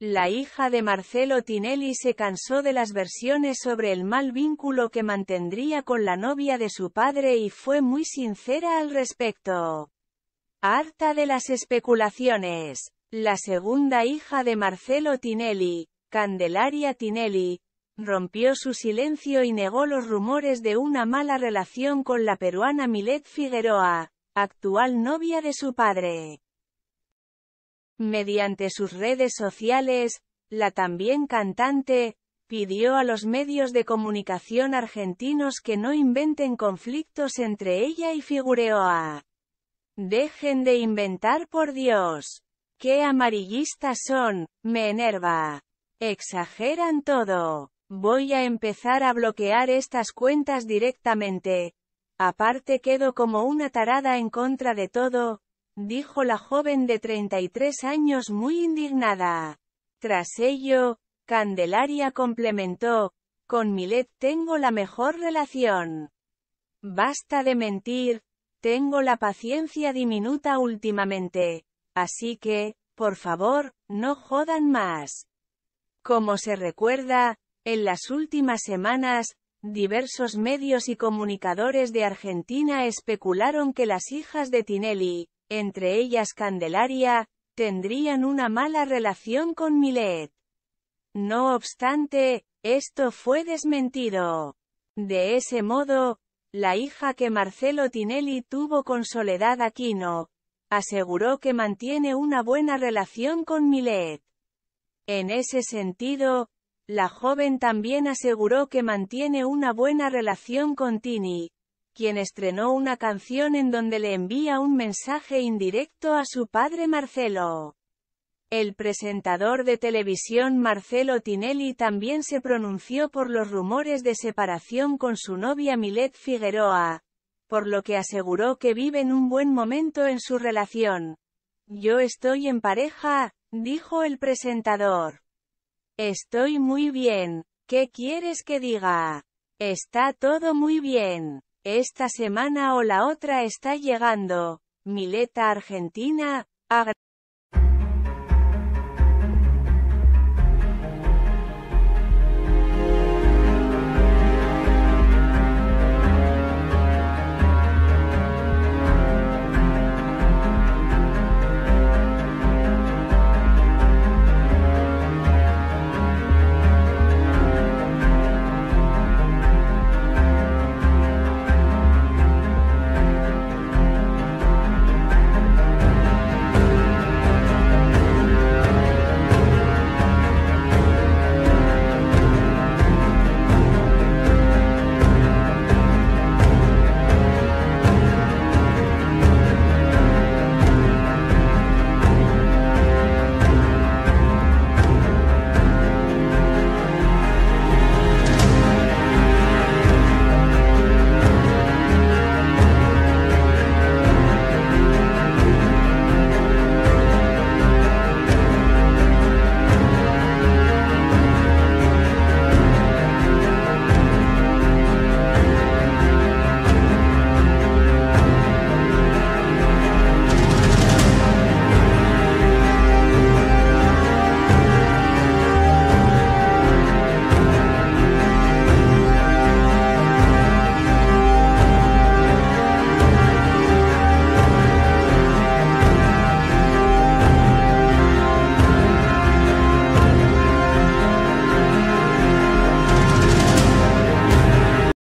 La hija de Marcelo Tinelli se cansó de las versiones sobre el mal vínculo que mantendría con la novia de su padre y fue muy sincera al respecto. Harta de las especulaciones, la segunda hija de Marcelo Tinelli, Candelaria Tinelli, rompió su silencio y negó los rumores de una mala relación con la peruana Milet Figueroa, actual novia de su padre. Mediante sus redes sociales, la también cantante, pidió a los medios de comunicación argentinos que no inventen conflictos entre ella y Figueroa. Dejen de inventar, por Dios. ¡Qué amarillistas son! Me enerva. Exageran todo. Voy a empezar a bloquear estas cuentas directamente. Aparte quedo como una tarada en contra de todo, dijo la joven de 33 años muy indignada. Tras ello, Candelaria complementó, con Milet tengo la mejor relación. Basta de mentir, tengo la paciencia diminuta últimamente, así que, por favor, no jodan más. Como se recuerda, en las últimas semanas, diversos medios y comunicadores de Argentina especularon que las hijas de Tinelli, entre ellas Candelaria, tendrían una mala relación con Milet. No obstante, esto fue desmentido. De ese modo, la hija que Marcelo Tinelli tuvo con Soledad Aquino, aseguró que mantiene una buena relación con Milet. En ese sentido, la joven también aseguró que mantiene una buena relación con Tini, quien estrenó una canción en donde le envía un mensaje indirecto a su padre Marcelo. El presentador de televisión Marcelo Tinelli también se pronunció por los rumores de separación con su novia Milet Figueroa, por lo que aseguró que viven un buen momento en su relación. Yo estoy en pareja, dijo el presentador. Estoy muy bien, ¿qué quieres que diga? Está todo muy bien. Esta semana o la otra está llegando, Milet a Argentina,